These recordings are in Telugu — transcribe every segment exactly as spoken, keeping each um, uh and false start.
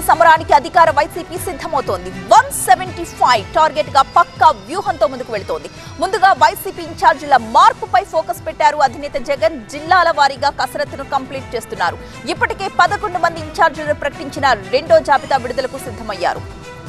సమరానికి అధికార వైసీపీ సిద్ధమవుతోంది. వన్ సెవెంటీ ఫైవ్ టార్గెట్ గా పక్కా వ్యూహంతో ముందుకు వెళుతోంది. ముందుగా వైసీపీ ఇన్ఛార్జీల మార్పుపై ఫోకస్ పెట్టారు అధినేత జగన్. జిల్లాల వారీగా కసరత్తును కంప్లీట్ చేస్తున్నారు. ఇప్పటికే పదకొండు మంది ఇన్ఛార్జీలను ప్రకటించిన రెండో జాబితా విడుదలకు సిద్ధమయ్యారు.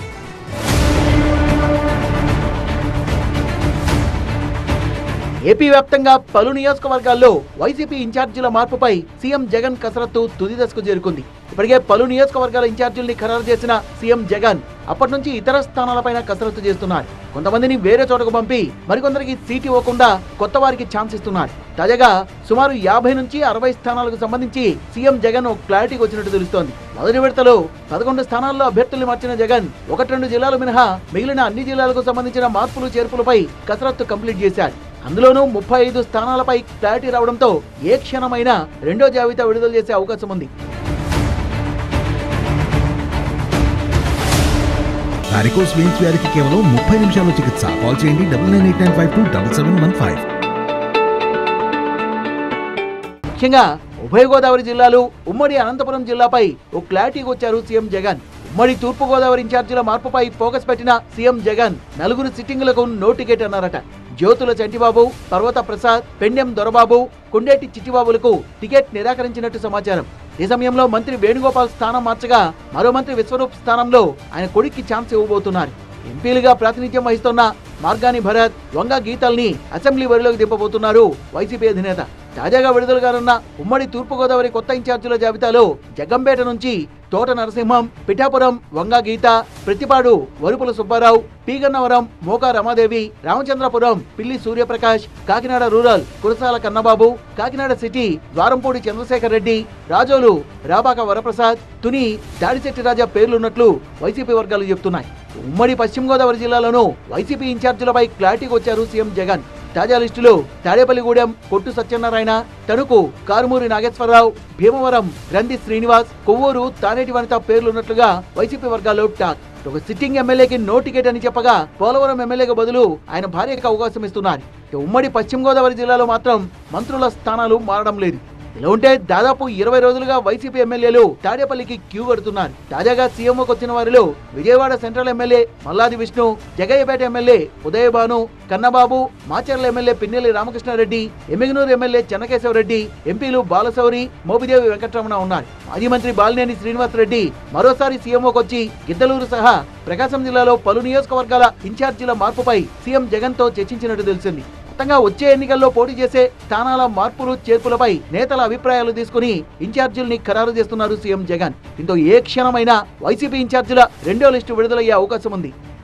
ఏపీ వ్యాప్తంగా పలు నియోజకవర్గాల్లో వైసీపీ ఇన్ఛార్జీల మార్పుపై సీఎం జగన్ కసరత్తు తుది దశకు చేరుకుంది. ఇప్పటికే పలు నియోజకవర్గాల ఇన్ఛార్జీల్ని ఖరారు చేసిన సీఎం జగన్ అప్పటి నుంచి ఇతర స్థానాలపైన కసరత్తు చేస్తున్నారు. కొంతమందిని వేరే చోటకు పంపి మరికొందరికి సీట్ ఇవ్వకుండా కొత్త వారికి ఛాన్స్ ఇస్తున్నారు. తాజాగా సుమారు యాభై నుంచి అరవై స్థానాలకు సంబంధించి సీఎం జగన్ ఒక క్లారిటీకి వచ్చినట్టు తెలుస్తోంది. మొదటి విడతలో పదకొండు స్థానాల్లో అభ్యర్థుల్ని మార్చిన జగన్ ఒకటి రెండు జిల్లాలు మినహా మిగిలిన అన్ని జిల్లాలకు సంబంధించిన మార్పులు చేర్పులపై కసరత్తు కంప్లీట్ చేశారు. అందులోనూ ముప్పై ఐదు స్థానాలపై క్లారిటీ రావడంతో ఏ క్షణమైనా రెండో జాబితా విడుదల చేసే అవకాశం ఉంది. వారికోస్ వెయిన్స్ వ్యాధికి కేవలం ముప్పై నిమిషాల్లో చికిత్స. కాల్ చేయండి double nine eight nine five two double seven one five. ముఖ్యంగా ఉభయ గోదావరి జిల్లాలు, ఉమ్మడి అనంతపురం జిల్లాపై ఓ క్లారిటీకి వచ్చారు సీఎం జగన్. ఉమ్మడి తూర్పు గోదావరి ఇన్ఛార్జీల మార్పుపై ఫోకస్ పెట్టిన సీఎం జగన్ నలుగురు సిట్టింగులకు నో టికెట్ అన్నారట. జ్యోతుల చంటిబాబు, పర్వత ప్రసాద్, పెండెం దొరబాబు, కొండేటి చిట్టిబాబులకు టికెట్ నిరాకరించినట్టు సమాచారం. ఈ సమయంలో మంత్రి వేణుగోపాల్ స్థానం మార్చగా మరో మంత్రి విశ్వరూప్ స్థానంలో ఆయన కొడుక్కి ఛాన్స్ ఇవ్వబోతున్నారు. ఎంపీలుగా ప్రాతినిధ్యం వహిస్తున్న మార్గాని భరత్, వంగ గీతల్ని అసెంబ్లీ బరిలోకి దింపబోతున్నారు వైసీపీ అధినేత. తాజాగా విడుదల కానున్న ఉమ్మడి తూర్పుగోదావరి కొత్త ఇన్ఛార్జీల జాబితాలో జగ్గంపేట నుంచి తోట నరసింహం, పిఠాపురం వంగ గీత, ప్రతిపాడు వరుపుల సుబ్బారావు, పీగన్నవరం మోకా రమాదేవి, రామచంద్రపురం పిల్లి సూర్యప్రకాష్, కాకినాడ రూరల్ కురసాల కన్నబాబు, కాకినాడ సిటీ ద్వారంపూడి చంద్రశేఖర్ రెడ్డి, రాజోలు రాబాక వరప్రసాద్, తుని దాడిశెట్టి రాజా పేర్లున్నట్లు వైసీపీ వర్గాలు చెబుతున్నాయి. ఉమ్మడి పశ్చిమ గోదావరి జిల్లాలోనూ వైసీపీ ఇన్ఛార్జీలపై క్లారిటీకి వచ్చారు సీఎం జగన్. తాజా లిస్టులో తాడేపల్లిగూడెం కొట్టు సత్యనారాయణ, తణుకు కారుమూరి నాగేశ్వరరావు, భీమవరం గ్రంథి శ్రీనివాస్, కొవ్వూరు తానేటి వనిత పేర్లున్నట్లుగా వైసీపీ వర్గాల్లో టాక్. ఒక సిట్టింగ్ ఎమ్మెల్యేకి నో టికెట్ అని చెప్పగా పోలవరం ఎమ్మెల్యేకి బదులు ఆయన భార్యకు అవకాశం ఇస్తున్నారు. ఉమ్మడి పశ్చిమ గోదావరి జిల్లాలో మాత్రం మంత్రుల స్థానాలు మారడం లేదు. ఇలా ఉంటే దాదాపు ఇరవై రోజులుగా వైసీపీ ఎమ్మెల్యేలు తాడేపల్లికి క్యూ కడుతున్నారు. తాజాగా సీఎంఓకి వచ్చిన వారిలో Vijayawada central MLA Malladi Vishnu, Jaggayyapeta MLA Udayabhanu, Kannababu, Macherla MLA Pinnelli Ramakrishnareddy, Yemmiganur MLA Chennakesavareddy, ఎంపీలు బాలశౌరి, మోపిదేవి వెంకటరమణ ఉన్నారు. మాజీ మంత్రి బాలినేని శ్రీనివాసరెడ్డి మరోసారి సీఎంఓకి వచ్చి గిద్దలూరు సహా ప్రకాశం జిల్లాలో పలు నియోజకవర్గాల ఇన్ఛార్జీల మార్పుపై సీఎం జగన్ తో చర్చించినట్టు తెలిసింది. మొత్తంగా వచ్చే ఎన్నికల్లో పోటీ చేసే స్థానాల మార్పులు చేర్పులపై నేతల అభిప్రాయాలు తీసుకుని ఇన్ఛార్జీల్ని ఖరారు చేస్తున్నారు సీఎం జగన్. దీంతో ఏ క్షణమైనా వైసీపీ ఇన్ఛార్జీల రెండో లిస్టు విడుదలయ్యే అవకాశం ఉంది.